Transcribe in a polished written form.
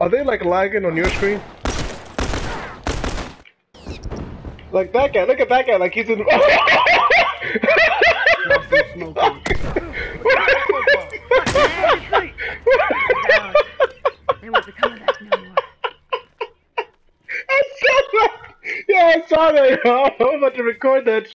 Are they like lagging on your screen? Like that guy, look at that guy, like he's in. I saw that! Yeah, I saw that! I'm about to record that.